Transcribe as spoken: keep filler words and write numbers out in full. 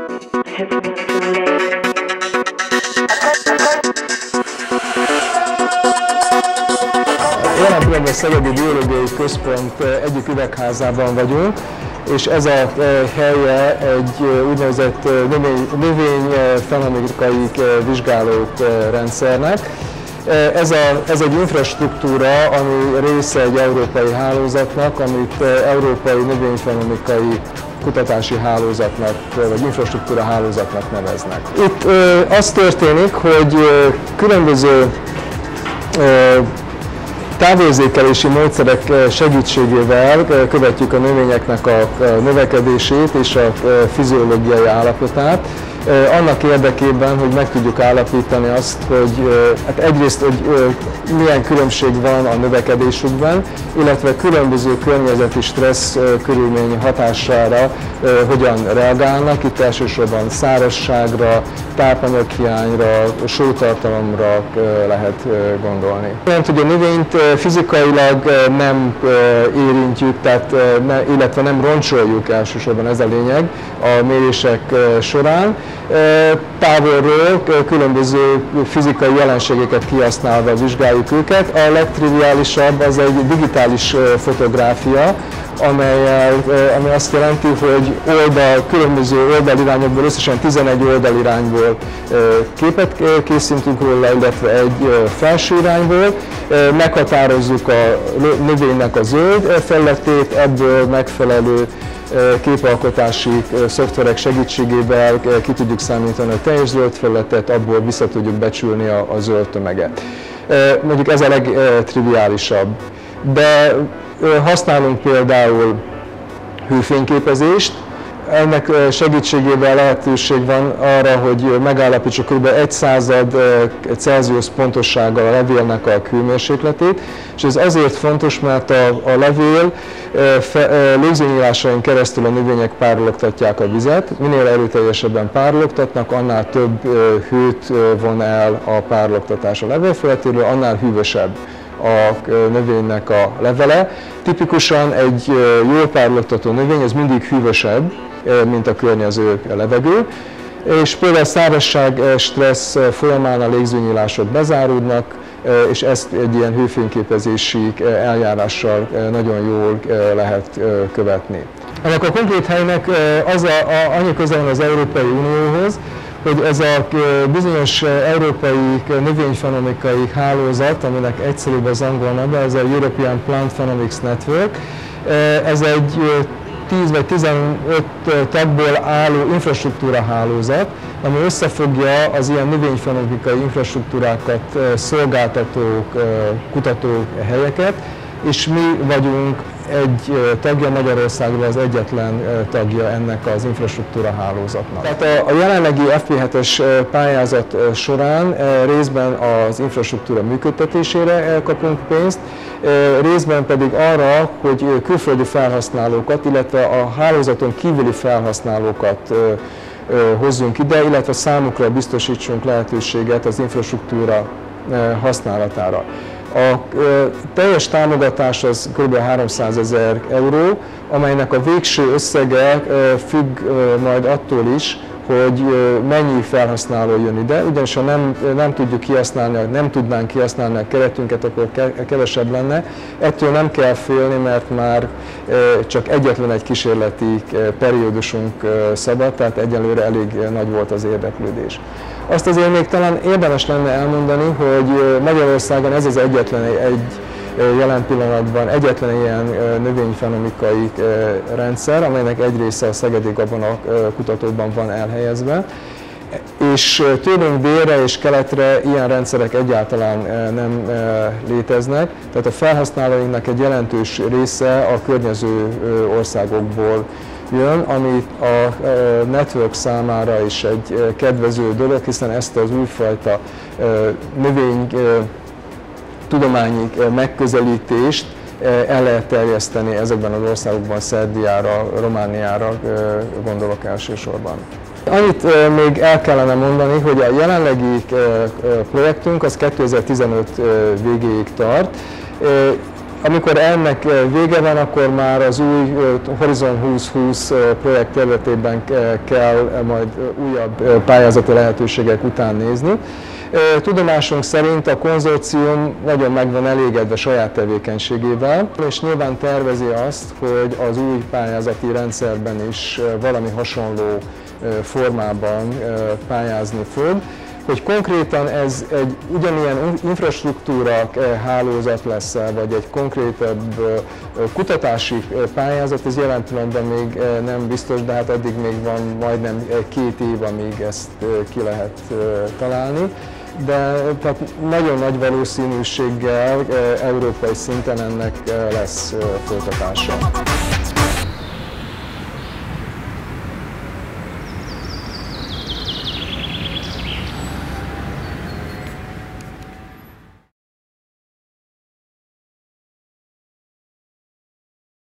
Jelen pillanatban a Szegedi Biológiai Központ egyik üvegházában vagyunk, és ez a helye egy úgynevezett növény, növényfenomikai vizsgálórendszernek. Ez, a, ez egy infrastruktúra, ami része egy európai hálózatnak, amit európai növényfenomikai kutatási hálózatnak, vagy infrastruktúra hálózatnak neveznek. Itt az történik, hogy különböző távérzékelési módszerek segítségével követjük a növényeknek a növekedését és a fiziológiai állapotát, annak érdekében, hogy meg tudjuk állapítani azt, hogy hát egyrészt, hogy milyen különbség van a növekedésükben, illetve különböző környezeti stressz körülmény hatására hogyan reagálnak. Itt elsősorban szárazságra, tápanyaghiányra, sótartalomra lehet gondolni. Mert hogy a növényt fizikailag nem érintjük, tehát, illetve nem roncsoljuk, elsősorban ez a lényeg a mérések során. Távolról különböző fizikai jelenségeket kihasználva vizsgáljuk őket. A legtriviálisabb az egy digitális fotográfia, amelyel, ami azt jelenti, hogy oldal, különböző oldalirányokból, összesen tizenegy oldalirányból képet készítünk róla, illetve egy felső irányból. Meghatározzuk a növénynek a zöld felületét, ebből megfelelő képalkotási szoftverek segítségével ki tudjuk számítani a teljes zöld felületet, abból vissza tudjuk becsülni a, a zöld tömeget. Mondjuk ez a legtriviálisabb. De használunk például hőfényképezést, ennek segítségével lehetőség van arra, hogy megállapítsuk kb. egy század Celsius pontossággal a levélnek a hőmérsékletét, és ez azért fontos, mert a, a levél légzőnyílásain keresztül a növények párologtatják a vizet. Minél erőteljesebben párologtatnak, annál több hőt von el a párologtatás a levél felületéről, annál hűvösebb a növénynek a levele. Tipikusan egy jól párologtató növény, ez mindig hűvösebb, mint a környező levegő, és például a szárazság, stressz folyamán a légzőnyílások bezáródnak, és ezt egy ilyen hőfényképezési eljárással nagyon jól lehet követni. Ennek a konkrét helynek az a, a, annyi köze van az Európai Unióhoz, hogy ez a bizonyos európai növényfenomikai hálózat, aminek egyszerűbb az angol neve, ez a European Plant Phenomics Network. Ez egy tíz vagy tizenöt tagból álló infrastruktúra hálózat, ami összefogja az ilyen növényfenomikai infrastruktúrákat szolgáltató kutatóhelyeket, és mi vagyunk egy tagja, Magyarországban az egyetlen tagja ennek az infrastruktúra hálózatnak. Tehát a, a jelenlegi F P hetes pályázat során részben az infrastruktúra működtetésére kapunk pénzt, részben pedig arra, hogy külföldi felhasználókat, illetve a hálózaton kívüli felhasználókat hozzunk ide, illetve számukra biztosítsunk lehetőséget az infrastruktúra használatára. A teljes támogatás az kb. háromszázezer euró, amelynek a végső összege függ majd attól is, hogy mennyi felhasználó jön ide, ugyanis ha nem, nem tudjuk kihasználni, nem tudnánk kihasználni a keretünket, akkor kevesebb lenne. Ettől nem kell félni, mert már csak egyetlen egy kísérleti periódusunk szabad, tehát egyelőre elég nagy volt az érdeklődés. Azt azért még talán érdemes lenne elmondani, hogy Magyarországon ez az egyetlen egy jelen pillanatban egyetlen ilyen növényfenomikai rendszer, amelynek egy része a Szegedi Gabona kutatóban van elhelyezve, és tőlünk délre és keletre ilyen rendszerek egyáltalán nem léteznek, tehát a felhasználóinknak egy jelentős része a környező országokból jön, ami a network számára is egy kedvező dolog, hiszen ezt az újfajta növény tudományi megközelítést el lehet terjeszteni ezekben az országokban, Szerbiára, Romániára gondolok elsősorban. Annyit még el kellene mondani, hogy a jelenlegi projektünk az kétezer-tizenöt végéig tart. Amikor ennek vége van, akkor már az új Horizon húsz-húsz projekt területében kell majd újabb pályázati lehetőségek után nézni. Tudomásunk szerint a konzorcium nagyon meg van elégedve saját tevékenységével, és nyilván tervezi azt, hogy az új pályázati rendszerben is valami hasonló formában pályázni fog. Hogy konkrétan ez egy ugyanilyen infrastruktúra hálózat lesz, vagy egy konkrétabb kutatási pályázat, ez jelen pillanatban még nem biztos, de hát addig még van majdnem két év, amíg ezt ki lehet találni. De tehát nagyon nagy valószínűséggel európai szinten ennek lesz folytatása.